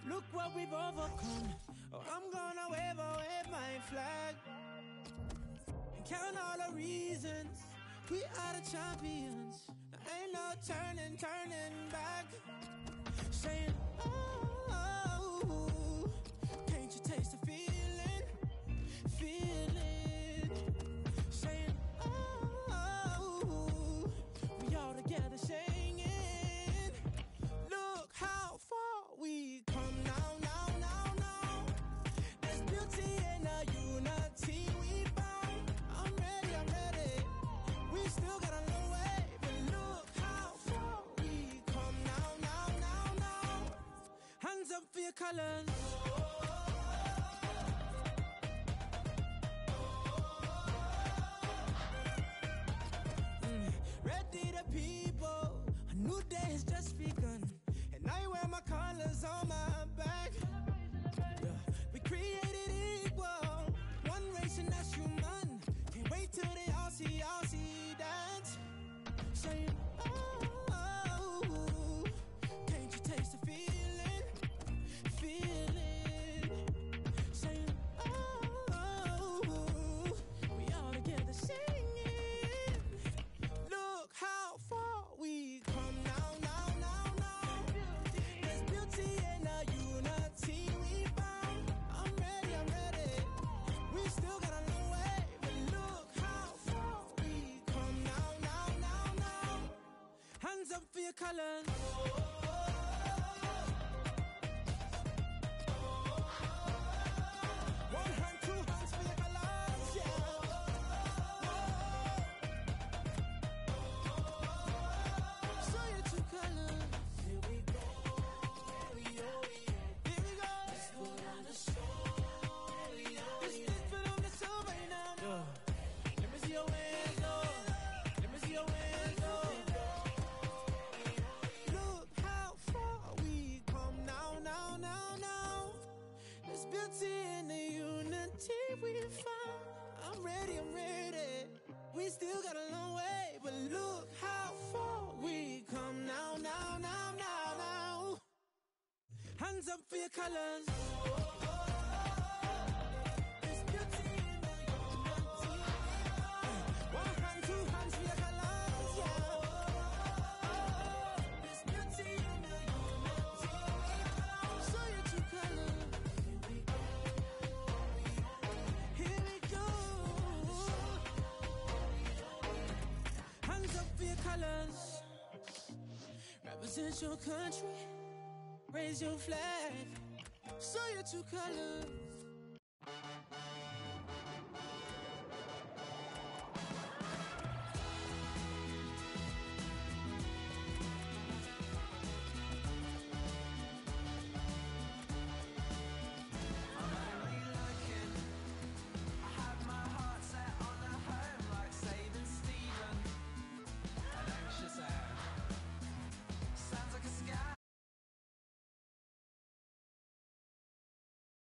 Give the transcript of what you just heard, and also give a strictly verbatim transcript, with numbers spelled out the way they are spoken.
Look what we've overcome. Oh, I'm gonna wave away my flag and count all the reasons we are the champions. There ain't no turning, turning back. Saying, oh, can't you taste the feeling, feeling? Saying, oh, we all together singing. Look how far we come now, now, now, now. There's beauty in the unity we found. I'm ready, I'm ready. We still got a long way, but look how far we come now, now, now, now. Hands up for your colors. Mm, ready the people, a new day has just begun. And I wear my colors on my back. Yeah. We created equal, one race and that's human. Can't wait till they all see, all see that. Saying, oh, can't you taste the feeling, feeling? Saying, oh, we all together singing. Look how far we come now, now, now, now. There's beauty in the unity we found. I'm ready, I'm ready. We still got a long way, but look how far we come now, now, now, now. Hands up for your colors. One hand, two hands for your colors, yeah. Show your true colors. Here we go, here we go. Let's put on the show, let's just put on the show right now. Let me see your hands, oh. Let me see your hands, oh. Look how far we come now, now, now, now. There's beauty in the unity we found. I'm ready, I'm ready. We still got a long way, but look how far we come now, now, now, now, now. Hands up for your colors. There's beauty in the unity. One hand, two hands for your colors, yeah. There's beauty in the unity. Show your true colors. Here we go. Hands up for your colors. Represent your country. Raise your flag. Show your true colors.